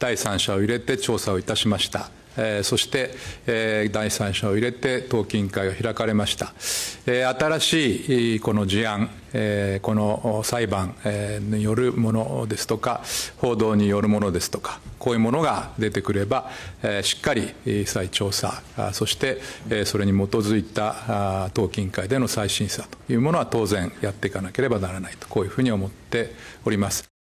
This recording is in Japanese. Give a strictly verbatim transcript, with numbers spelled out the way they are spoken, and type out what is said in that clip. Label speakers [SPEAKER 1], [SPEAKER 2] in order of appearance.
[SPEAKER 1] 第三者を入れて調査をいたしました。そして、第三者を入れて党紀委員会が開かれました。新しいこの事案、この裁判によるものですとか、報道によるものですとか、こういうものが出てくれば、しっかり再調査、そしてそれに基づいた党紀委員会での再審査というものは当然やっていかなければならないと、こういうふうに思っております。